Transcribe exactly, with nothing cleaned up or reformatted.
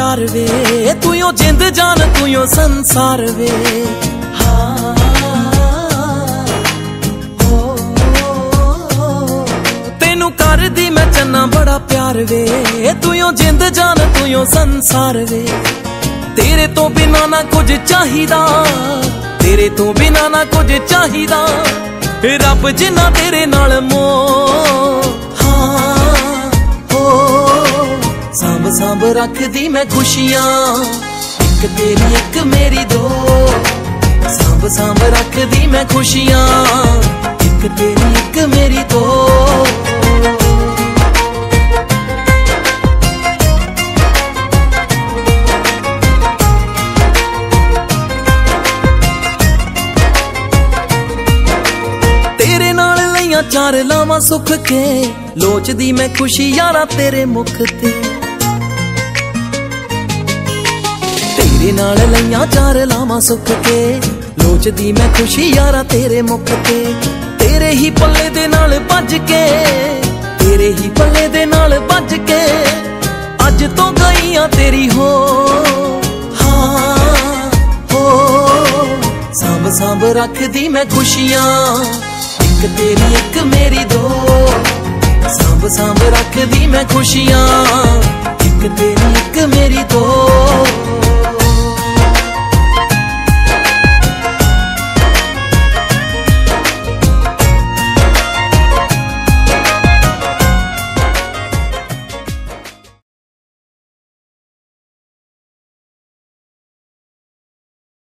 प्यार वे, तू यो जिंद जान तू यो संसार वे। हाँ हो तेनू कर दी मैं चन्ना बड़ा प्यार वे, तू यो जिंद जान तू यो संसार वे। तेरे तो बिना ना कुछ चाहिदा, तेरे तो बिना ना कुछ चाहिदा, रब जिन्ना तेरे नाल मोह। हाँ हो सांभ सांभ रख दी मैं खुशियां, एक तेरी एक मेरी दो। सांभ सांभ रख दी मैं खुशियां, एक तेरी एक मेरी दो। चार लावां सुख के, लोचदी मैं खुशी यारा तेरे मुख ते। तेरे नाल लईयां चार लावां सुख के, लोचदी मैं खुशी यारा तेरे मुख ते। तेरे ही पल्ले दे नाल भज के, तेरे ही पल्ले दे नाल भज के, अज तो गईयां तेरी हो। हाँ हो सांभ सांभ रख दी मैं खुशियां, एक तेरी एक मेरी दो। सांभ सांभ रख दी मैं खुशियां, एक तेरी एक मेरी दो।